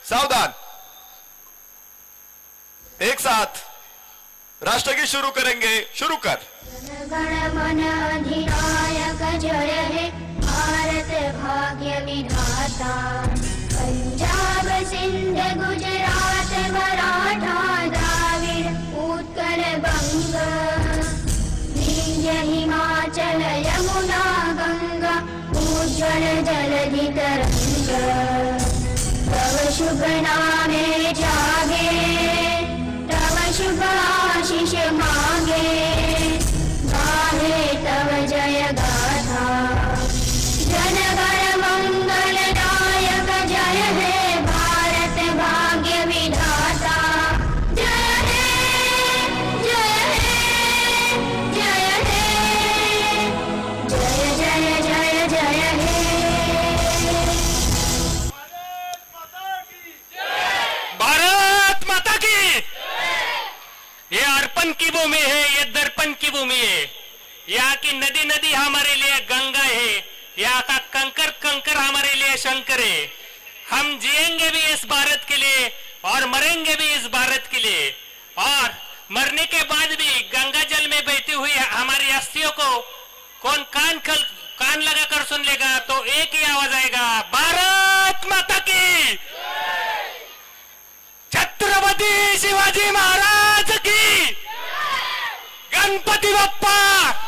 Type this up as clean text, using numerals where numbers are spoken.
सावधान। एक साथ राष्ट्रगीत शुरू करेंगे। शुरू कर। गण मन अधिनायक जय हे भारत भाग्य विधाता। पंजाब सिंध गुजरात मराठा द्राविड़ उत्कल बंग विंध्य हिमाचल यमुना गंगा उज्ज्वल जलधि तरंग। तव शुभ नामे जागे तव शुभ आशीष मांगे गाहे तव जय गाथा। जन गण मंगल नायक जय हे भारत भाग्य विधाता। जय हे जय हे जय हे जय जय जय जय हे। भारत माता की। ये अर्पण की भूमि है, ये दर्पण की भूमि है। यहाँ की नदी नदी हमारे लिए गंगा है, यहाँ का कंकर कंकर हमारे लिए शंकर है। हम जिएंगे भी इस भारत के लिए और मरेंगे भी इस भारत के लिए। और मरने के बाद भी गंगा जल में बहती हुई हमारी अस्थियों को कौन कान लगा कर सुन लेगा तो एक ही आवाज आएगा, भारत माता की। छत्रपति शिवाजी महाराज की। गणपति बप्पा